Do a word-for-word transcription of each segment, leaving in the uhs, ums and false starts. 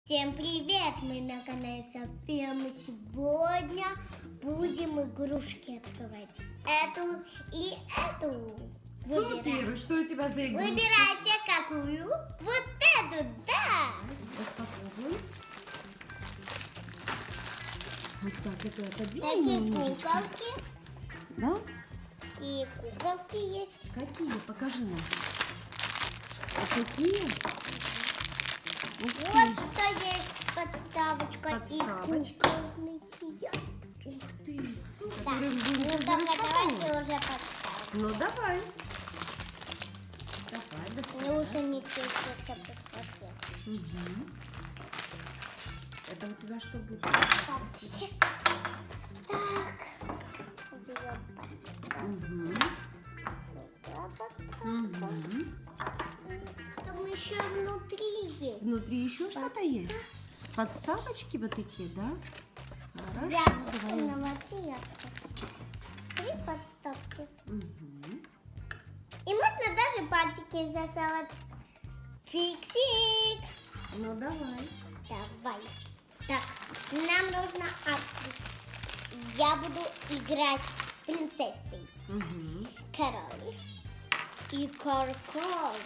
Всем привет! Мы на канале София. Мы сегодня будем игрушки открывать. Эту и эту. Супер! Что у тебя за игрушки? Выбирайте какую. Вот эту, да! Попробуем. Вот так, это отодвинем Такие немножечко. куколки. Да? И куколки есть. Какие? Покажи нам. А какие? Вот что есть подставочка, Подставочка. и кукольный театр. Ух ты, супер! Да. Будем Ну тоже только распаковывать. давайте уже подставим. Ну давай. Давай, Мне доставай. уже не терпится посмотреть. Угу. Это у тебя что будет? Вообще. Так. Берем подставку. Угу. Сюда подставку. Угу. Там еще внутри есть. Внутри еще что-то есть? Подставочки вот такие, да? Хорошо. Для Давай. кукольного театра. Три подставки. Угу. И можно даже пальчики засовать. Фиксик. Ну давай. Давай. Так, нам нужно открыть. Я буду играть принцессой. Угу. Король. И каркас.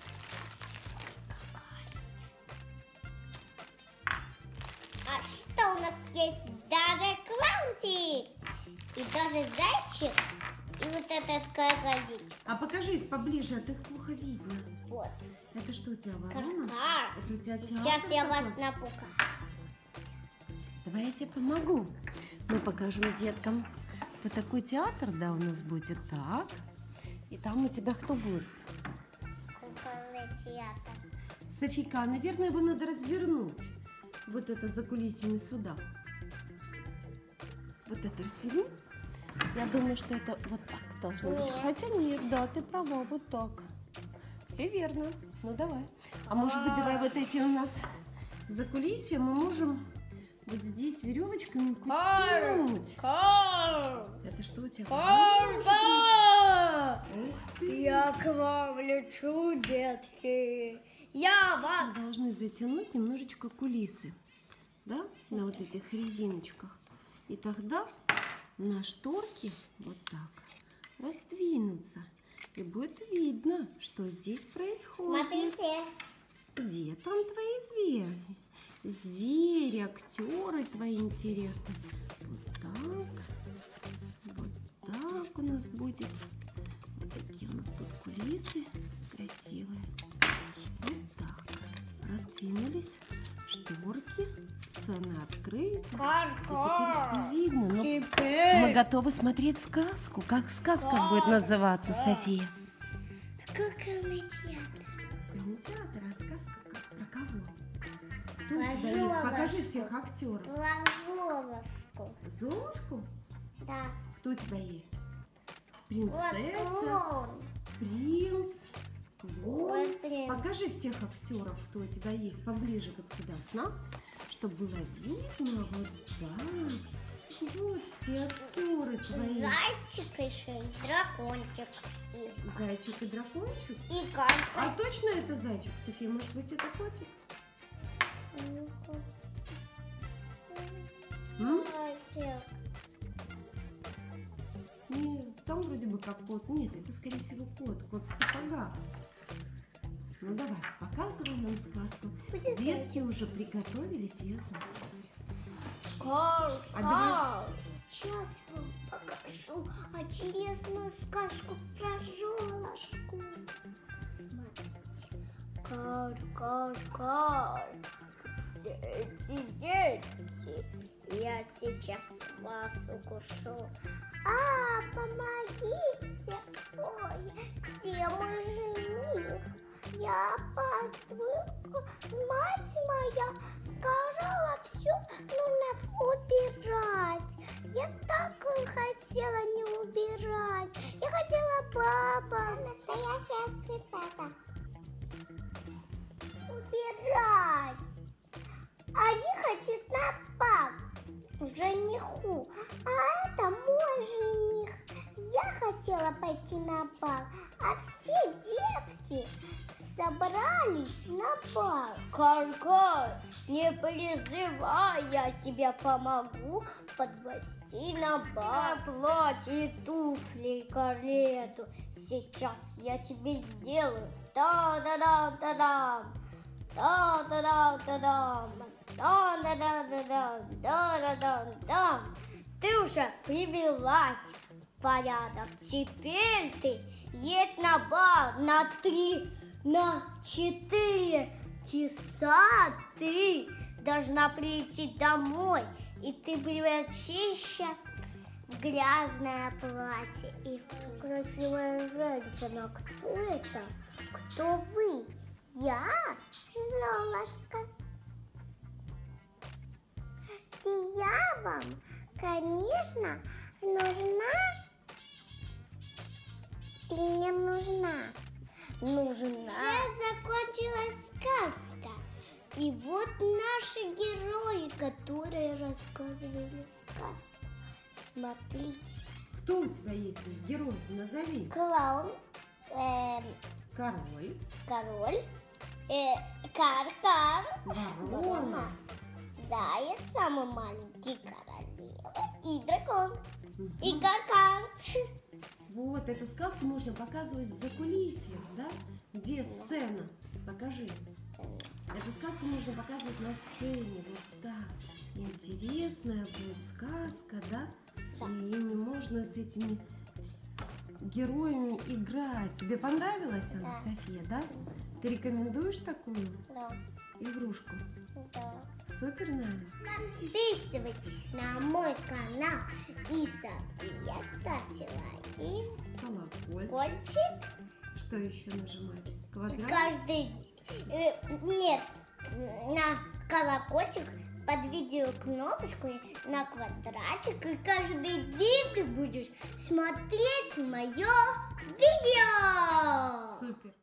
А что у нас есть? Даже клаунтик. И даже зайчик. И вот этот крокодильчик. А покажи их поближе, а то их плохо видно. Вот. Это что у тебя, ворона? Каркар. Это у тебя Сейчас театр я вас такой? напугаю. Давай я тебе помогу. Мы покажем деткам. Вот такой театр, да, у нас будет так. И там у тебя кто будет? Кукольный театр. Софийка, наверное, его надо развернуть. Вот это за кулисами сюда. Вот это разверни. Я думаю, что это вот так должно быть. Нет. Хотя нет, да, ты права, вот так. Все верно. Ну давай. А может быть, давай вот эти у нас за кулисья мы можем вот здесь веревочками потянуть. Это что у тебя? Ух ты. Я к вам лечу, детки. Я вас. Мы должны затянуть немножечко кулисы, да, на вот этих резиночках. И тогда на шторки вот так раздвинутся. И будет видно, что здесь происходит. Смотрите. Где там твои звери? Звери, актеры твои интересные. Вот так. Вот так у нас будет. Вот такие у нас будут кулисы красивые. Вот так. Раздвинулись. Шторки. Сцена открыта. И теперь все видно. Ну, Теперь. мы готовы смотреть сказку. Как сказка будет называться, София? Кукольный театр. Не театр, а сказка как? Про кого? Кто у тебя Про есть? Покажи Золушку. всех актеров. Про Золушку. Золушку? Да. Кто у тебя есть? Вот Принцесса, клоун. принц, клоун. Вот принц. Покажи всех актеров, кто у тебя есть, поближе вот сюда к нам, чтобы было видно. Вот так. Вот все актеры твои. Зайчик еще и дракончик. И, Зайчик и дракончик. и карта. А точно это зайчик, София? Может быть, это котик? М? Зайчик. Нет, там вроде бы как кот. Нет, это скорее всего кот. Кот в сапогах. Ну давай, показывай нам сказку. Будет Детки уже приготовились ее смотреть. Кар, А давай- кар. Сейчас вам покажу интересную сказку про Золушку. Смотрите. Кар, кар, кар. Дети, дети. Я сейчас вас укушу. А, помогите. Ой, где мой жених? Я опаздываю. Мать моя сказала, все нужно убирать. Я так хотела не убирать. Я хотела папа. Настоящая принцесса. Убирать. Они хотят на пап. Жениху. А это мой жених. Я хотела пойти на бал. А все детки собрались на бал. Кар-кар, не призывай, я тебе помогу подвести на бал. Платье и туфли, карету. Сейчас я тебе сделаю. Да-да-да-да-дам. Да-да-да-да-дам. Да-да-да-да-дам. Да-да-да-дам. Ты уже привелась в порядок. Теперь ты едь на бал на три, на четыре часа. Ты должна прийти домой, и ты превратишься в грязное платье и в красивая женщина. Кто это? Кто вы? Я Золушка. И я вам, конечно, нужна или не нужна? Нужна. Я закончилась сказка. И вот наши герои, которые рассказывали сказку. Смотрите. Кто у тебя есть из героев? Назови. Клоун, эм, Король, король, э, кар-кар, ворона, заяц, самый маленький, королева и дракон, Мгм. и кар-кар. Вот, эту сказку можно показывать за кулисьем, да? Где сцена? Покажи. Эту сказку можно показывать на сцене, вот так. Интересная будет сказка, да? Да. И ими можно с этими героями играть. Тебе понравилась она, Да. София, да? Ты рекомендуешь такую Да, игрушку? да. Супер, наверное. Подписывайтесь на мой канал и София, ставьте лайки, Колокольчик. котик. Что еще нажимать? Квадрат? Каждый, э, нет, на колокольчик, под видео кнопочку, на квадратик, и каждый день ты будешь смотреть мое видео. Супер.